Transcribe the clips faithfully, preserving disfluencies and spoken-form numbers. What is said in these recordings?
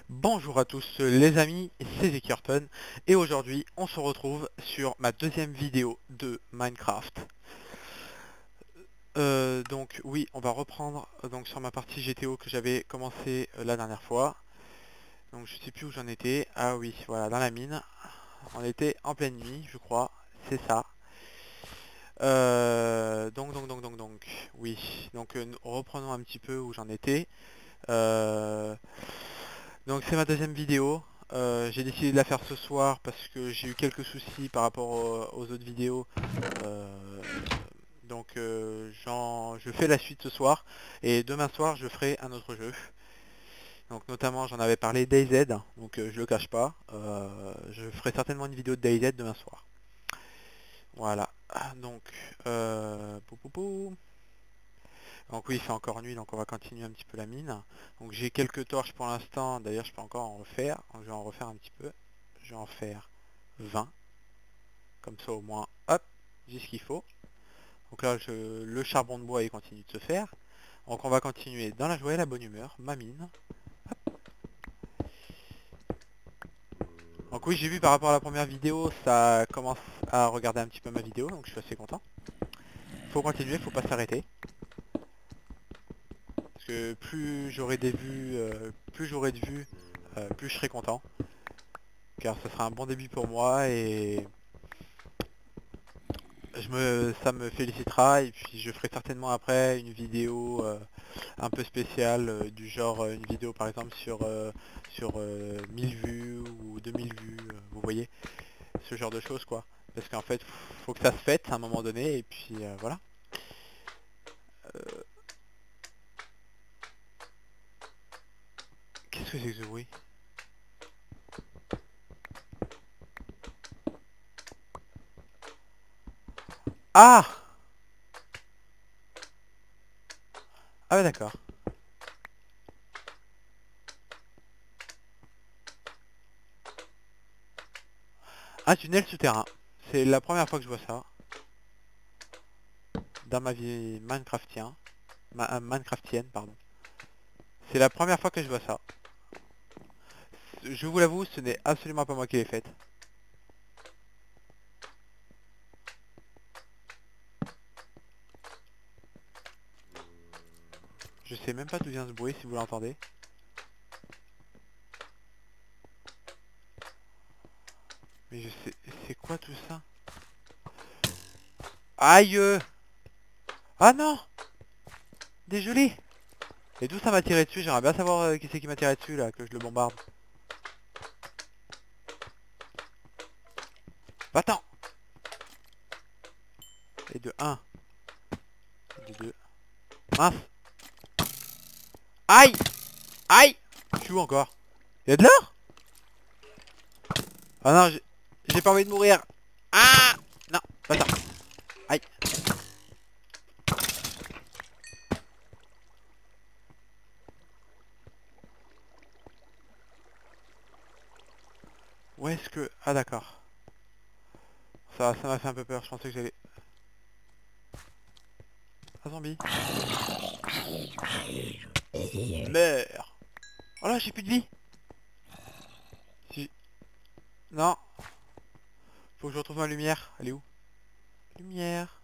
Bonjour à tous les amis, c'est Zekirton et aujourd'hui on se retrouve sur ma deuxième vidéo de Minecraft. Euh, donc oui, on va reprendre euh, donc sur ma partie G T O que j'avais commencé euh, la dernière fois. Donc je sais plus où j'en étais. Ah oui, voilà, dans la mine. On était en pleine nuit, je crois. C'est ça. Euh, donc donc donc donc donc oui. Donc euh, reprenons un petit peu où j'en étais. Euh, Donc c'est ma deuxième vidéo. Euh, j'ai décidé de la faire ce soir parce que j'ai eu quelques soucis par rapport au- aux autres vidéos. Euh, donc euh, j'en- je fais la suite ce soir. Et demain soir je ferai un autre jeu. Donc notamment j'en avais parlé DayZ. Donc euh, je le cache pas. Euh, je ferai certainement une vidéo de DayZ demain soir. Voilà. Ah, Donc euh, pou, pou, pou. Donc oui, il fait encore nuit, donc on va continuer un petit peu la mine. Donc j'ai quelques torches pour l'instant, d'ailleurs je peux encore en refaire. Donc je vais en refaire un petit peu. Je vais en faire vingt. Comme ça au moins, hop, j'ai ce qu'il faut. Donc là, je, le charbon de bois il continue de se faire. Donc on va continuer dans la joie et la bonne humeur, ma mine. Donc oui, j'ai vu par rapport à la première vidéo, ça commence à regarder un petit peu ma vidéo, donc je suis assez content. Faut continuer, faut pas s'arrêter. Parce que plus j'aurai des vues, euh, plus j'aurai de vues, euh, plus je serai content. Car ce sera un bon début pour moi et je me, ça me félicitera et puis je ferai certainement après une vidéo euh, un peu spéciale euh, du genre euh, une vidéo par exemple sur, euh, sur euh, mille vues ou deux mille vues, euh, vous voyez, ce genre de choses quoi. Parce qu'en fait faut que ça se fête à un moment donné et puis euh, voilà. Euh, Qu'est-ce que c'est que ce bruit? Ah. Ah ouais d'accord. Un tunnel souterrain. C'est la première fois que je vois ça dans ma vie Minecraftien. Ma, euh, Minecraftienne, pardon. C'est la première fois que je vois ça. Je vous l'avoue, ce n'est absolument pas moi qui l'ai faite. Je sais même pas d'où vient ce bruit si vous l'entendez. Mais je sais... C'est quoi tout ça? Aïe. Ah non. Dégelé. Et d'où ça m'a tiré dessus? J'aimerais bien savoir euh, qui c'est qui m'a tiré dessus là, que je le bombarde. Va-t'en. Et de un. Et de deux. Mince. Aïe. Aïe. Je suis où encore? Y'a de l'or? Ah non, j'ai j'ai pas envie de mourir. Ah. Non, va-t'en. Aïe. Où est-ce que... Ah d'accord. Ça ça m'a fait un peu peur, je pensais que j'allais... Un zombie. Meurs. Oh là, j'ai plus de vie. Si... Non. Faut que je retrouve ma lumière. Elle est où? Lumière.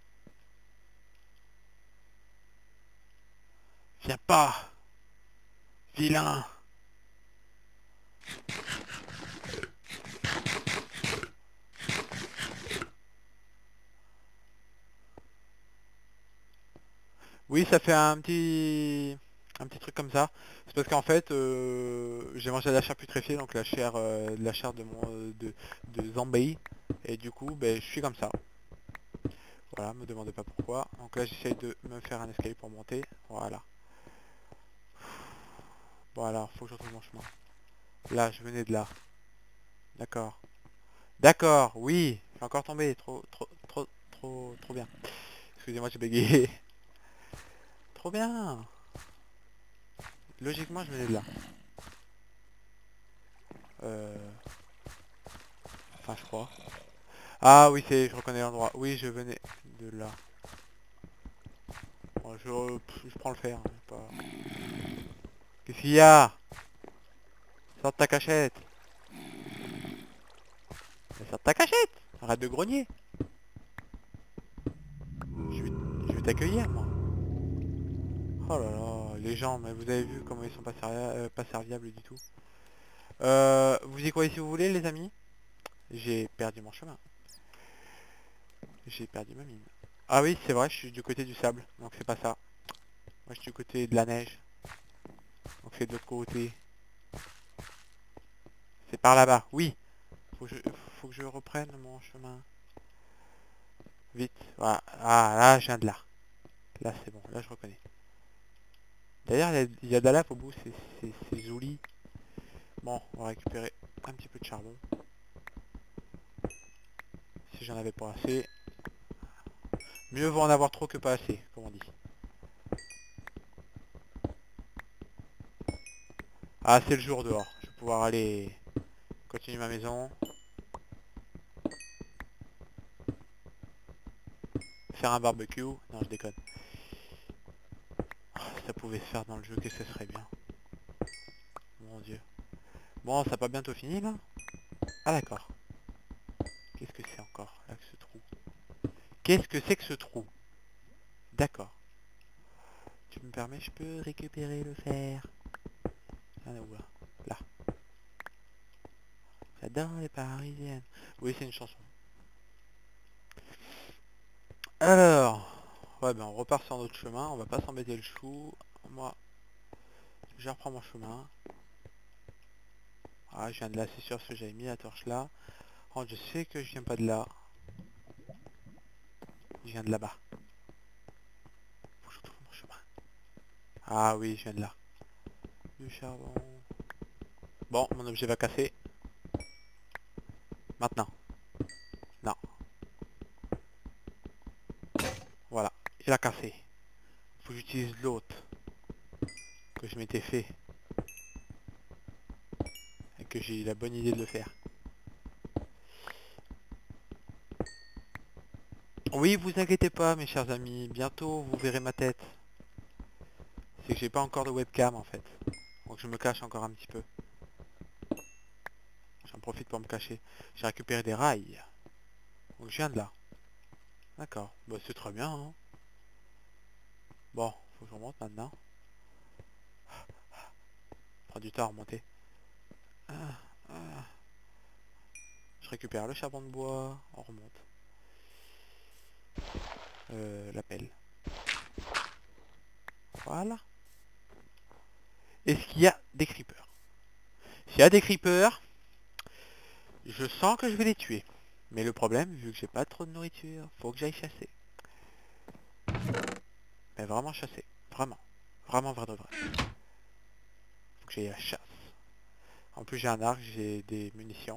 Viens pas. Vilain. Oui, ça fait un petit... Un petit truc comme ça. C'est parce qu'en fait, euh, j'ai mangé de la chair putréfiée, donc la chair, euh, de la chair de mon euh, de, de zombie. Et du coup, ben, je suis comme ça. Voilà, me demandez pas pourquoi. Donc là, j'essaye de me faire un escalier pour monter. Voilà. Voilà, faut que je retrouve mon chemin. Là, je venais de là. D'accord. D'accord, oui. Je suis encore tombé. Trop, trop, trop, trop, trop bien. Excusez-moi, j'ai bégayé. Trop bien. Logiquement, je venais de là. Euh... Enfin, je crois. Ah oui, c'est, je reconnais l'endroit. Oui, je venais de là. Bon, je, je prends le fer. Hein, pas... Qu'est-ce qu'il y a? Sors de ta cachette. Mais sors de ta cachette. Arrête de grogner. Je vais, je vais t'accueillir, moi. Oh là là, les gens, mais vous avez vu comment ils sont pas, servi euh, pas serviables du tout. Euh, vous y croyez si vous voulez, les amis. J'ai perdu mon chemin. J'ai perdu ma mine. Ah oui, c'est vrai, je suis du côté du sable, donc c'est pas ça. Moi, je suis du côté de la neige. Donc c'est de l'autre côté. C'est par là-bas, oui. Faut que, je, faut que je reprenne mon chemin. Vite. Voilà. Ah, là, je viens de là. Là, c'est bon. Là, je reconnais. D'ailleurs, il y a de la lave au bout. C'est joli. Bon, on va récupérer un petit peu de charbon. Si j'en avais pas assez. Mieux vaut en avoir trop que pas assez, comme on dit. Ah, c'est le jour dehors. Je vais pouvoir aller continuer ma maison. Faire un barbecue. Non, je déconne. Oh, si ça pouvait se faire dans le jeu, qu'est-ce que ce serait bien. Mon dieu. Bon, ça n'a pas bientôt fini, là? Ah, d'accord. Qu'est-ce que c'est encore, là, que ce trou? Qu'est-ce que c'est que ce trou? D'accord. Tu me permets, je peux récupérer le fer. Ah, où, là? Là. J'adore les parisiennes. Oui, c'est une chanson. Alors... Ouais, ben on repart sur notre chemin. On va pas s'embêter le chou. Moi, je reprends mon chemin. Ah, je viens de là, c'est sûr, parce que j'avais mis la torche là. Oh, je sais que je viens pas de là. Je viens de là-bas. Faut que je retrouve mon chemin. Ah oui, je viens de là. Du charbon. Bon, mon objet va casser. Maintenant. Non. Voilà, il a cassé. Faut que j'utilise l'autre. Que je m'étais fait. Et que j'ai eu la bonne idée de le faire. Oui, vous inquiétez pas, mes chers amis. Bientôt, vous verrez ma tête. C'est que j'ai pas encore de webcam, en fait. Donc je me cache encore un petit peu. J'en profite pour me cacher. J'ai récupéré des rails. Donc je viens de là. D'accord. Bah c'est très bien, hein. Bon, faut que je remonte maintenant. Prend du temps à remonter. Ah, ah. Je récupère le charbon de bois. On remonte. Euh, la pelle. Voilà. Est-ce qu'il y a des creepers? S'il y a des creepers, je sens que je vais les tuer. Mais le problème, vu que j'ai pas trop de nourriture, faut que j'aille chasser. Mais vraiment chasser. Vraiment. Vraiment vrai de vrai. Faut que j'aille à la chasse. En plus j'ai un arc, j'ai des munitions.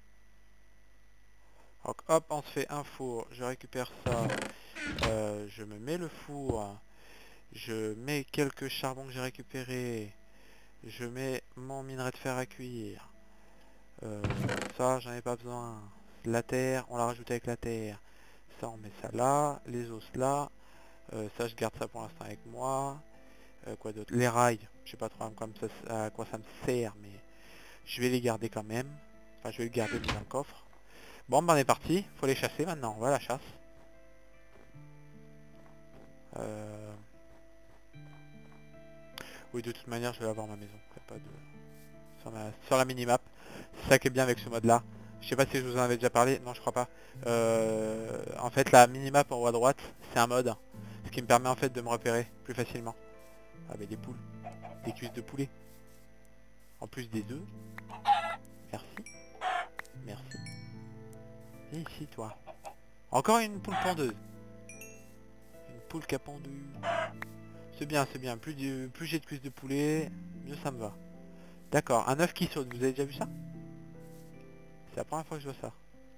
Donc hop, on se fait un four. Je récupère ça. Euh, je me mets le four. Je mets quelques charbons que j'ai récupérés. Je mets mon minerai de fer à cuire. Euh, ça, j'en ai pas besoin. La terre, on la rajoute avec la terre. Ça, on met ça là. Les os là. Euh, ça, je garde ça pour l'instant avec moi. Euh, quoi d'autre? Les rails. Je sais pas trop comme ça, à quoi ça me sert, mais je vais les garder quand même. Enfin, je vais le garder dans un coffre. Bon, ben on est parti. Faut les chasser maintenant. On va à la chasse. Euh... Oui, de toute manière, je vais avoir ma maison. Y a pas de... sur, ma... sur la minimap. C'est ça qui est bien avec ce mode là. Je sais pas si je vous en avais déjà parlé. Non, je crois pas. Euh... En fait, la minimap en haut à droite, c'est un mode. Ce qui me permet en fait de me repérer plus facilement. Avec des poules. Des cuisses de poulet. En plus des œufs. Merci. Merci. Viens ici, toi. Encore une poule pondeuse. Une poule qui a pondu. C'est bien, c'est bien. Plus, de... plus j'ai de cuisses de poulet, mieux ça me va. D'accord, un œuf qui saute, vous avez déjà vu ça? C'est la première fois que je vois ça.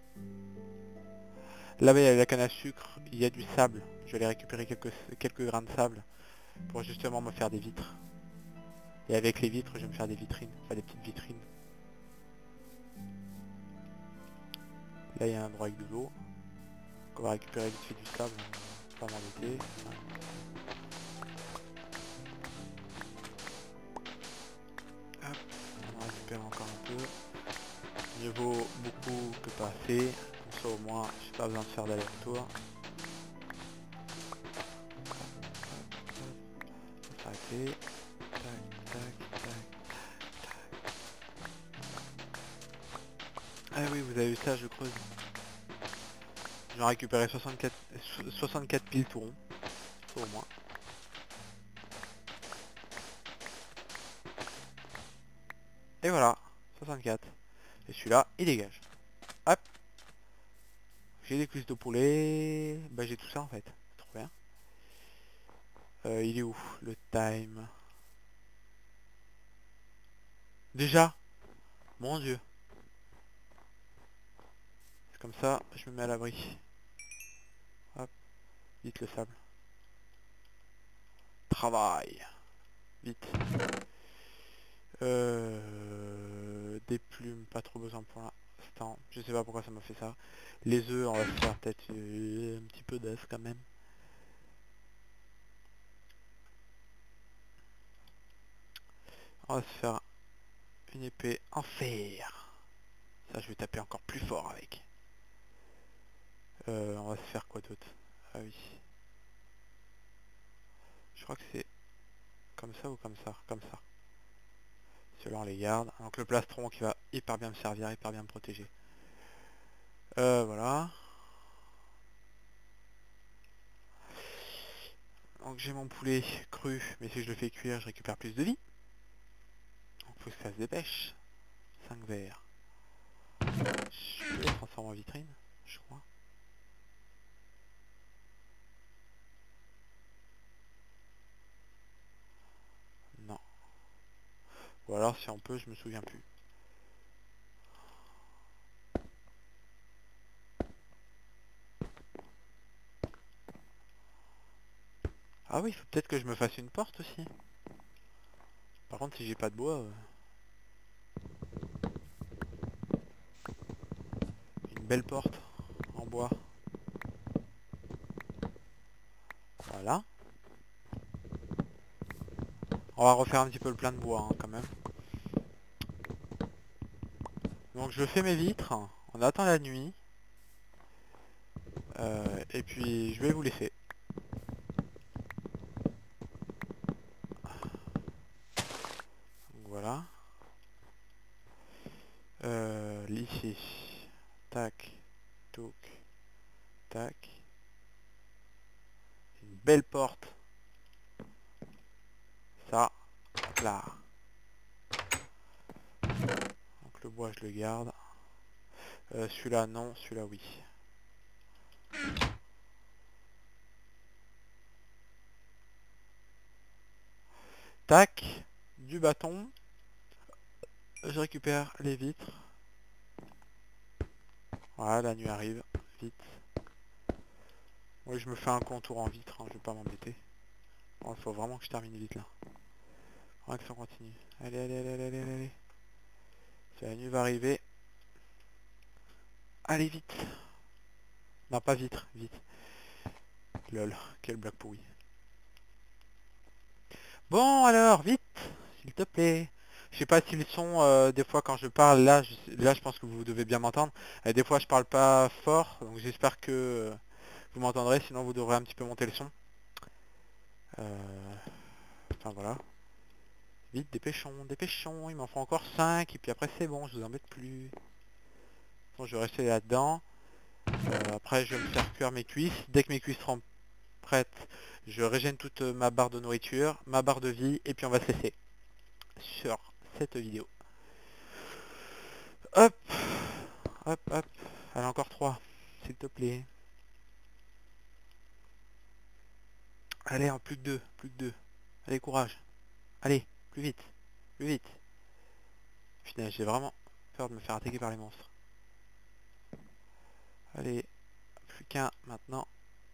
Là-bas, il y a la canne à sucre, il y a du sable. Je vais aller récupérer quelques, quelques grains de sable pour justement me faire des vitres. Et avec les vitres, je vais me faire des vitrines, enfin des petites vitrines. Là, il y a un endroit avec de l'eau. On va récupérer vite fait du sable, on va pas m'embêter. Hop, on va récupérer encore un peu. Mieux vaut beaucoup que pas assez. Comme ça au moins, j'ai pas besoin de faire d'aller-retour. S'arrêter. Tac, tac, tac, tac. Ah oui, vous avez vu ça, je creuse. J'en ai récupéré soixante-quatre, soixante-quatre piles tout rond. Ça au moins. Et voilà, soixante-quatre. Et celui-là, il dégage. Hop. J'ai des cuisses de poulet. Bah j'ai tout ça en fait. Trop bien. Euh, il est où le time? Déjà? Mon dieu. C'est comme ça, je me mets à l'abri. Hop. Vite le sable. Travail. Vite. Euh, des plumes, pas trop besoin pour l'instant. Je sais pas pourquoi ça m'a fait ça. Les œufs, on va se faire peut-être euh, un petit peu d'œufs quand même. On va se faire une épée en fer. Ça, je vais taper encore plus fort avec. Euh, on va se faire quoi d'autre? Ah oui. Je crois que c'est comme ça ou comme ça? Comme ça. Ceux-là, on les garde. Donc le plastron qui va hyper bien me servir, hyper bien me protéger. Euh, voilà. Donc j'ai mon poulet cru, mais si je le fais cuire, je récupère plus de vie. Donc faut que ça se dépêche. cinq verres. Je peux les transformer en vitrine, je crois. Non. Ou alors si on peut, je me souviens plus. Ah oui, il faut peut-être que je me fasse une porte aussi. Par contre, si j'ai pas de bois... Euh... Une belle porte en bois. Voilà. On va refaire un petit peu le plein de bois hein, quand même. Donc je fais mes vitres, on attend la nuit. Euh, et puis je vais vous laisser. Donc, voilà. Euh, ici. Tac. Touc. Tac. Une belle porte. Ça. Hop là. Donc le bois je le garde. Euh, celui-là non, celui-là oui. Tac. Du bâton. Je récupère les vitres. Voilà, la nuit arrive. Vite. Oui, je me fais un contour en vitre, hein, je vais pas m'embêter. Bon, il faut vraiment que je termine vite là. Faudra que ça continue. Allez, allez, allez, allez, allez, allez. La nuit va arriver. Allez, vite. Non, pas vitre, vite. Lol, quelle blague pourrie. Bon, alors, vite, s'il te plaît. Je sais pas si le son, euh, des fois quand je parle, là je, là, je pense que vous devez bien m'entendre. Et des fois, je parle pas fort, donc j'espère que euh, vous m'entendrez, sinon vous devrez un petit peu monter le son. Euh... Enfin, voilà. Vite, dépêchons, dépêchons, il m'en faut encore cinq, et puis après c'est bon, je vous embête plus. Bon, je vais rester là-dedans. Euh, après, je vais me faire cuire mes cuisses. Dès que mes cuisses seront prêtes, je régène toute ma barre de nourriture, ma barre de vie, et puis on va se laisser sur cette vidéo. Hop, hop, hop. Allez, encore trois, s'il te plaît. Allez, en plus que deux, plus que deux. Allez, courage. Allez, plus vite, plus vite. Putain, j'ai vraiment peur de me faire attaquer par les monstres. Allez, plus qu'un maintenant.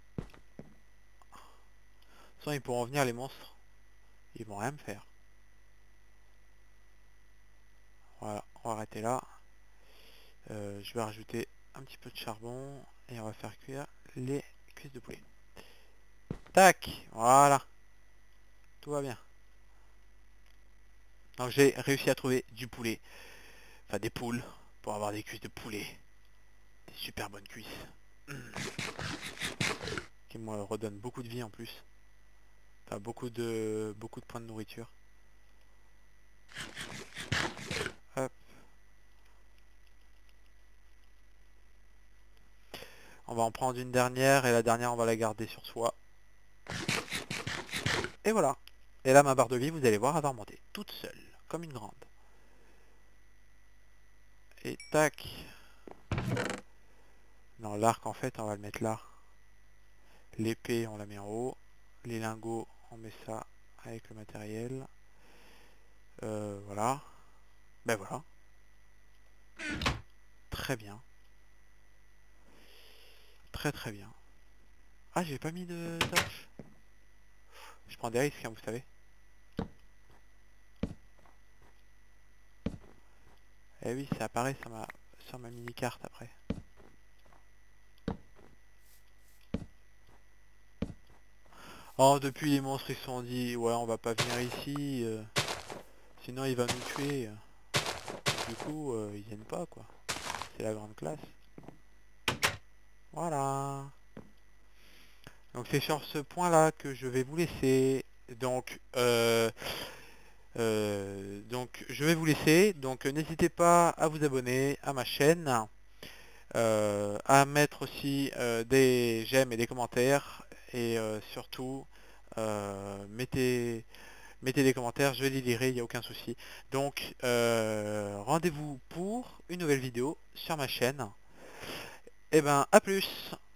Sans ils pourront venir les monstres. Ils vont rien me faire. Voilà, on va arrêter là. Euh, je vais rajouter un petit peu de charbon et on va faire cuire les cuisses de poulet. Tac, voilà. Tout va bien. Donc j'ai réussi à trouver du poulet. Enfin des poules. Pour avoir des cuisses de poulet. Des super bonnes cuisses. Mmh. Qui me redonnent beaucoup de vie en plus. Enfin beaucoup de beaucoup de points de nourriture. Hop. On va en prendre une dernière et la dernière on va la garder sur soi. Et voilà. Et là ma barre de vie vous allez voir elle va remonter toute seule. Comme une grande. Et tac. Non l'arc en fait on va le mettre là. L'épée on la met en haut. Les lingots on met ça avec le matériel. Euh, voilà. Ben voilà. Très bien. Très très bien. Ah j'ai pas mis de torche. Je prends des risques hein, vous savez. Eh oui ça apparaît sur ma, sur ma mini carte après. Oh depuis les monstres ils se sont dit ouais on va pas venir ici. Euh, sinon il va nous tuer. Du coup euh, ils viennent pas quoi. C'est la grande classe. Voilà. Donc c'est sur ce point là que je vais vous laisser. Donc euh, euh, donc je vais vous laisser. Donc n'hésitez pas à vous abonner à ma chaîne. Euh, à mettre aussi euh, des j'aime et des commentaires. Et euh, surtout euh, mettez mettez des commentaires, je les lirai, il n'y a aucun souci. Donc euh, rendez-vous pour une nouvelle vidéo sur ma chaîne. Et ben à plus.